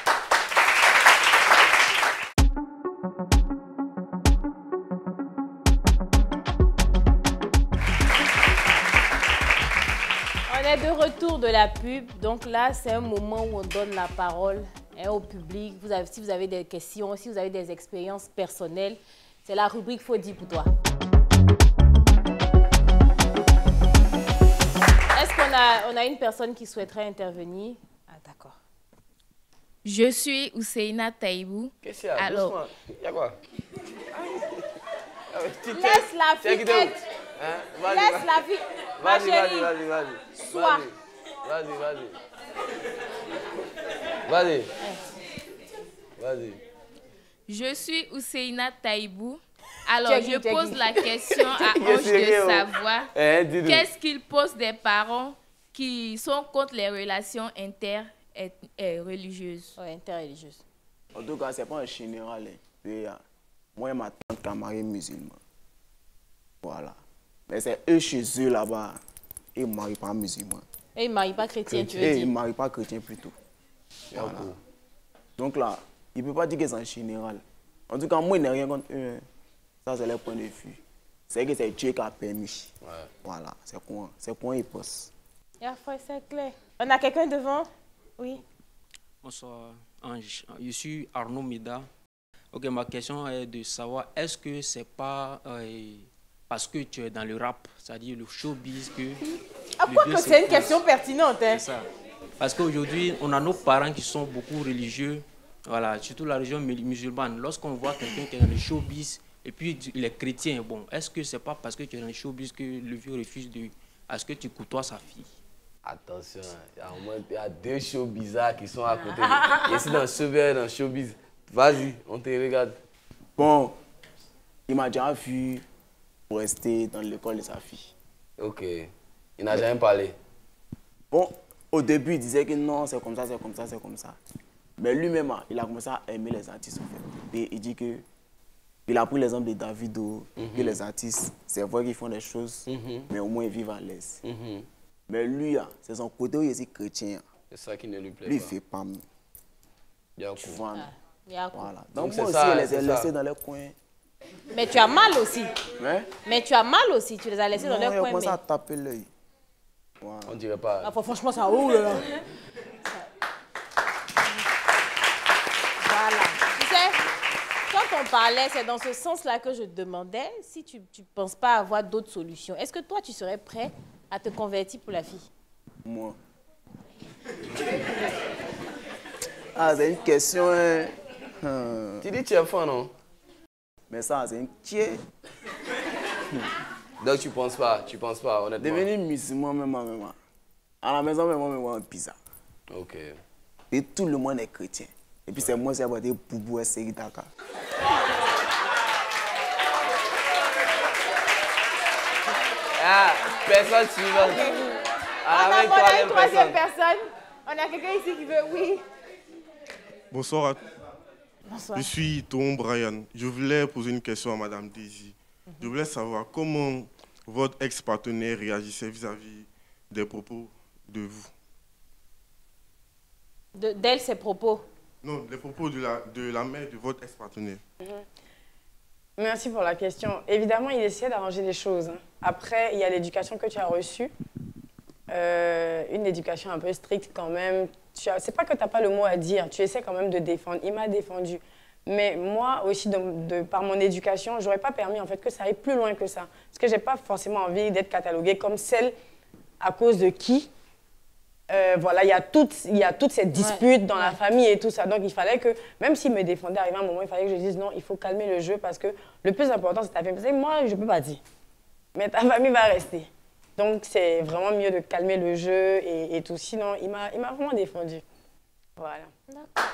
B: On est de retour de la pub. Donc là, c'est un moment où on donne la parole hein, au public. Vous avez, si vous avez des questions, si vous avez des expériences personnelles, c'est la rubrique Faut dire pour toi. Est-ce qu'on a, on a une personne qui souhaiterait intervenir? Ah, d'accord.
D: Je suis Ousseina Taïbou.
A: Qu'est-ce qu'il y a?
D: Alors,
A: il y a quoi?
B: Laisse la fille être.
A: Hein?
B: Laisse la fille.
A: Vas-y, vas-y, vas-y, vas-y.
B: Sois.
A: Vas-y, vas-y. Vas-y. Vas-y.
D: Je suis Ousseina Taïbou. Alors, je pose la question à Ange de savoir
A: eh,
D: qu'est-ce qu'il pose des parents qui sont contre les relations inter-religieuses.
B: Oui, interreligieuses.
E: En tout cas, ce n'est pas en général. Hein. Moi et ma tante qui a marié musulman. Voilà. Mais c'est eux chez eux là-bas. Ils ne marient pas musulmans.
B: Et ils ne marient pas chrétiens, tu veux
E: et
B: dire?
E: Ils ne marient pas chrétiens plutôt. Voilà. Donc là, il ne peut pas dire que c'est en général. En tout cas, moi, je n'ai rien contre eux. Ça, c'est leur point de vue. C'est que c'est Dieu qui a permis. Ouais. Voilà, c'est quoi, c'est quoi ils pensent.
B: C'est clair. On a quelqu'un devant? Oui.
F: Bonsoir, Ange. Je suis Arnaud Mida. Ok, ma question est de savoir, est-ce que c'est pas euh, parce que tu es dans le rap, c'est-à-dire le showbiz, que
B: Ah, quoi que c'est une question pertinente. Hein?
F: C'est ça. Parce qu'aujourd'hui, on a nos parents qui sont beaucoup religieux, voilà, surtout la région musulmane. Lorsqu'on voit quelqu'un qui est dans le showbiz et puis il est chrétien, bon, est-ce que c'est pas parce que tu es dans le showbiz que le vieux refuse de... Est-ce que tu côtoies sa fille?
A: Attention, il y a, au moins, il y a deux shows bizarres qui sont à côté. Il y a ici dans le showbiz, dans le showbiz. Vas-y, on te regarde.
E: Bon, il m'a déjà vu pour rester dans l'école de sa fille.
A: Ok. Il n'a jamais parlé.
E: Bon, au début, il disait que non, c'est comme ça, c'est comme ça, c'est comme ça. Mais lui-même, il a commencé à aimer les artistes, en fait. Et il dit que... Il a pris l'exemple de Davido, mm-hmm. que les artistes, c'est vrai qu'ils font des choses, mm-hmm. mais au moins ils vivent à l'aise. Mm-hmm. Mais lui, c'est son côté où il est chrétien.
A: C'est ça qui ne lui plaît
E: lui,
A: pas.
E: Lui, il ne fait pas mieux. Tu vois,
B: ah,
E: voilà. Donc, Donc moi aussi, ça, elle les a laissés dans les coins.
B: Mais tu as mal aussi.
E: Hein?
B: Mais tu as mal aussi, tu les as laissés
E: non,
B: dans les coins.
E: Non, il a commencé
B: mais...
E: à taper l'œil.
A: Voilà. On dirait pas.
B: Ah, franchement, ça roule là. Voilà. Tu sais, quand on parlait, c'est dans ce sens-là que je te demandais si tu ne penses pas avoir d'autres solutions. Est-ce que toi, tu serais prêt à te convertir pour la fille?
E: Moi. Ah, c'est une question. Hein.
A: Hum. Tu dis que tu es fan, non?
E: Mais ça, c'est une tiers.
A: Donc tu penses pas, tu penses pas, honnêtement.
E: Devenu musulman, même, même. À la maison, même, même, même, bizarre.
A: Ok.
E: Et tout le monde est chrétien. Et puis c'est moi qui ai apporté Boubou et Séri Dakar.
A: Ah, personne suivante.
B: Okay. Ah, on a, on a une troisième personne. personne. On a quelqu'un ici qui veut, oui.
G: Bonsoir à
B: Bonsoir.
G: Je suis Tom Brian. Je voulais poser une question à Madame Daisy. Mm-hmm. Je voulais savoir comment votre ex-partenaire réagissait vis-à-vis des propos de vous.
B: De, d'elle, ses propos?
G: Non, les propos de la, de la mère de votre ex-partenaire.
C: Mm-hmm. Merci pour la question. Évidemment, il essayait d'arranger les choses. Après, il y a l'éducation que tu as reçue. Euh, une éducation un peu stricte quand même. C'est pas que tu n'as pas le mot à dire, tu essaies quand même de défendre. Il m'a défendu. Mais moi aussi, de, de, par mon éducation, je n'aurais pas permis en fait, que ça aille plus loin que ça. Parce que je n'ai pas forcément envie d'être cataloguée comme celle à cause de qui. Euh, voilà, il y a toutes, il y a toutes ces disputes ouais. dans ouais. la famille et tout ça. Donc il fallait que, même s'il me défendait, arrivé un moment, il fallait que je dise non, il faut calmer le jeu parce que le plus important, c'est ta famille. Parce que moi, je ne peux pas dire. Mais ta famille va rester. Donc, c'est vraiment mieux de calmer le jeu et, et tout. Sinon, il m'a vraiment défendu. Voilà.
B: D'accord.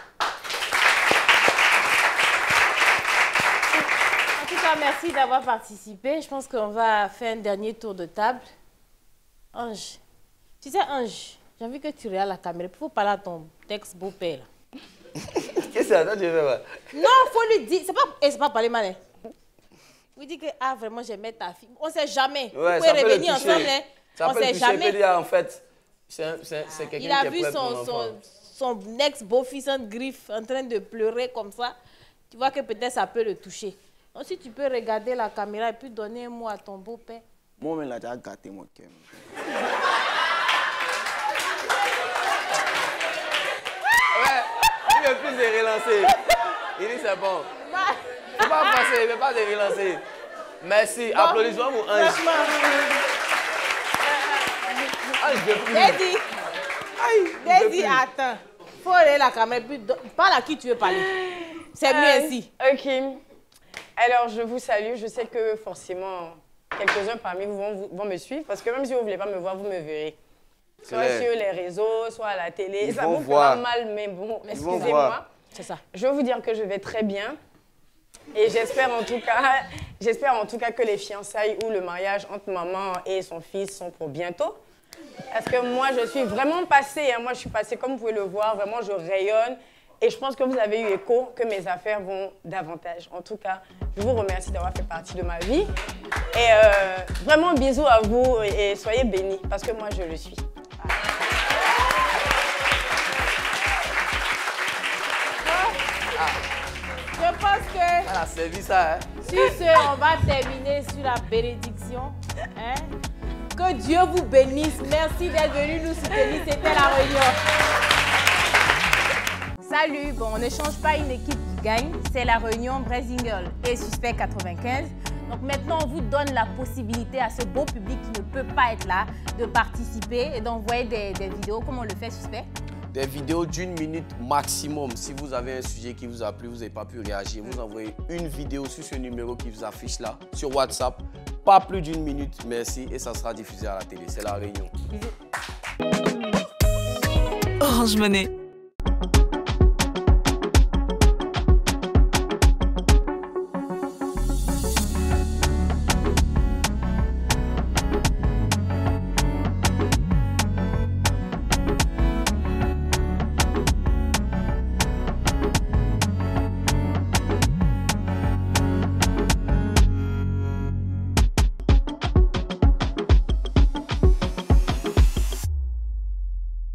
B: En tout cas, merci d'avoir participé. Je pense qu'on va faire un dernier tour de table. Ange. Tu sais, Ange, j'ai envie que tu regardes la caméra. Il faut parler à ton ex-beau-père.
A: Qu'est-ce que c'est? Tu veux pas?
B: Non, il faut lui dire. C'est pas, c'est pas parler mal. Hein. Vous dites que, ah, vraiment, j'aimais ta fille. On ne sait jamais.
A: Ouais,
B: vous pouvez revenir ensemble. Hein.
A: Ça
B: on
A: peut
B: ne sait jamais.
A: Dire, en fait, c'est quelqu'un qui est
B: Il a
A: prêt
B: vu son, son, son ex-beau-fils en griffe en train de pleurer comme ça. Tu vois que peut-être ça peut le toucher. Donc, si tu peux regarder la caméra et puis donner un mot à ton beau-père.
E: Moi, mais il a déjà gâté mon cœur.
A: Ouais, il veut plus se relancer. Il dit c'est bon. Il ne faut pas passer, il ne veut pas se relancer. Merci. Bon, applaudissons pour Ange. Ange, je prie.
B: Daisy, Daisy, attends. Il faut aller la caméra. Puis parle à qui tu veux parler. C'est mieux euh, ainsi.
C: Ok. Alors, je vous salue. Je sais que forcément, quelques-uns parmi vous vont, vont me suivre. Parce que même si vous ne voulez pas me voir, vous me verrez. Soit sur les réseaux, soit à la télé. Ils ça vous fera mal, mais bon, excusez-moi.
B: C'est ça.
C: Je veux vous dire que je vais très bien. Et j'espère en tout cas, j'espère en tout cas que les fiançailles ou le mariage entre maman et son fils sont pour bientôt. Parce que moi, je suis vraiment passée. Hein, moi, je suis passée, comme vous pouvez le voir, vraiment, je rayonne. Et je pense que vous avez eu écho que mes affaires vont davantage. En tout cas, je vous remercie d'avoir fait partie de ma vie. Et euh, vraiment, bisous à vous et soyez bénis, parce que moi, je le suis.
B: Je pense que...
A: Elle a servi ça, hein?
B: Sur ce, on va terminer sur la bénédiction. Hein? Que Dieu vous bénisse. Merci d'être venu nous soutenir. C'était La Réunion. Salut. Bon, on ne change pas une équipe qui gagne. C'est La Réunion, Brésil et Suspect quatre-vingt-quinze. Donc maintenant, on vous donne la possibilité à ce beau public qui ne peut pas être là de participer et d'envoyer des, des vidéos. Comment on le fait, suspect?
A: Des vidéos d'une minute maximum. Si vous avez un sujet qui vous a plu, vous n'avez pas pu réagir, vous envoyez une vidéo sur ce numéro qui vous affiche là, sur WhatsApp. Pas plus d'une minute, merci, et ça sera diffusé à la télé. C'est la réunion.
H: Orange Money.